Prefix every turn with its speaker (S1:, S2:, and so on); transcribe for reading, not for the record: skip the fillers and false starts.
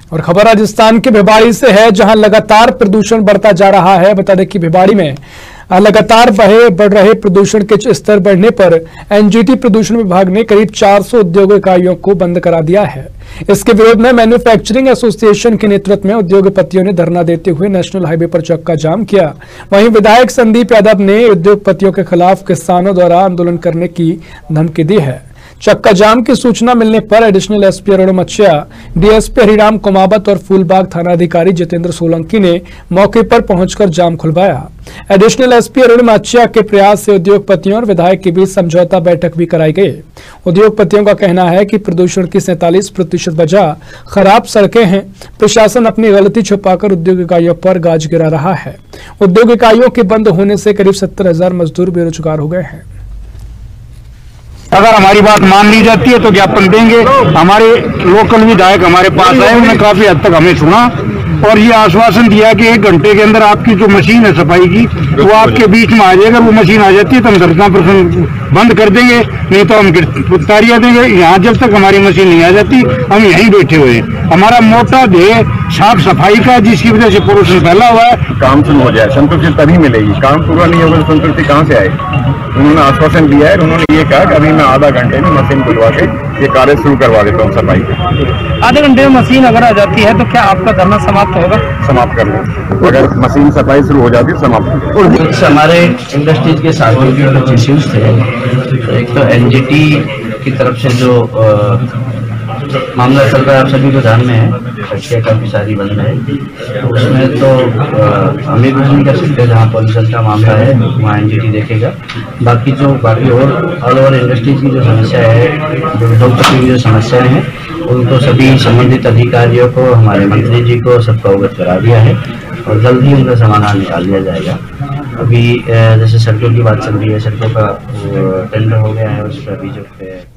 S1: और खबर राजस्थान के भिवाड़ी से है, जहां लगातार प्रदूषण बढ़ता जा रहा है। बता दें कि भिवाड़ी में लगातार बढ़ रहे प्रदूषण के स्तर बढ़ने पर एनजीटी प्रदूषण विभाग ने करीब 400 उद्योग इकाइयों को बंद करा दिया है। इसके विरोध में मैन्युफैक्चरिंग एसोसिएशन के नेतृत्व में उद्योगपतियों ने धरना देते हुए नेशनल हाईवे पर चक्का जाम किया। वहीं विधायक संदीप यादव ने उद्योगपतियों के खिलाफ किसानों द्वारा आंदोलन करने की धमकी दी है। चक्का जाम की सूचना मिलने पर additional SP Arun Machhiya, DSP Hariram Kumawat और फूलबाग थानाधिकारी जितेंद्र सोलंकी ने मौके पर पहुंचकर जाम खुलवाया। एडिशनल एसपी अरुण मच्छिया के प्रयास से उद्योगपतियों और विधायक के बीच समझौता बैठक भी कराई गई। उद्योगपतियों का कहना है कि प्रदूषण की 47% वजह खराब सड़कें हैं। प्रशासन अपनी गलती छुपाकर उद्योग इकाइयों पर गाज गिरा रहा है। उद्योग इकाइयों के बंद होने से करीब 70,000 मजदूर बेरोजगार हो गए हैं।
S2: अगर हमारी बात मान ली जाती है तो ज्ञापन देंगे। हमारे लोकल विधायक हमारे पास आए, उन्होंने काफी हद तक हमें सुना और ये आश्वासन दिया कि 1 घंटे के अंदर आपकी जो मशीन है सफाई की वो आपके बीच में आ जाएगी। अगर वो मशीन आ जाती है तो हम 10% बंद कर देंगे, नहीं तो हम गिरफ्तारियां देंगे। यहाँ जब तक हमारी मशीन नहीं आ जाती हम यहीं बैठे हुए हैं। हमारा मोटा ध्येय साफ सफाई का, जिसकी वजह से पोल्यूशन फैला हुआ है।
S3: काम शुरू हो जाए, संतुष्टि तभी मिलेगी। काम पूरा नहीं होगा तो संतुष्टि कहाँ से आए? उन्होंने आश्वासन दिया है, उन्होंने ये कहा कि अभी मैं आधा घंटे में मशीन खुलवा के ये कार्य शुरू करवा देता हूँ सफाई का।
S4: आधे घंटे में मशीन अगर आ जाती है तो क्या आपका धरना समाप्त होगा?
S3: समाप्त कर लो, अगर मशीन सफाई शुरू हो जाती है समाप्त।
S5: कुछ हमारे इंडस्ट्रीज के साथ भी कुछ इश्यूज थे। एक तो एनजीटी की तरफ से जो मामला चल रहा है, आप सभी को ध्यान में है, फैक्ट्रियाँ काफ़ी सारी बंद है। उसमें तो हम भी कुछ नहीं कर सकते। जहाँ पॉल्यूशन का मामला है वहाँ एनजीटी देखेगा। बाकी और ऑल ओवर इंडस्ट्रीज की जो समस्या है, जो उद्योगपति की जो समस्याएं हैं, उनको सभी संबंधित अधिकारियों को, हमारे मंत्री जी को सबको अवगत करा दिया है और जल्द ही उनका समाधान निकाल दिया जाएगा। अभी जैसे सड़कों की बात चल रही है, सड़कों का टेंडर हो गया है, उस पर अभी जो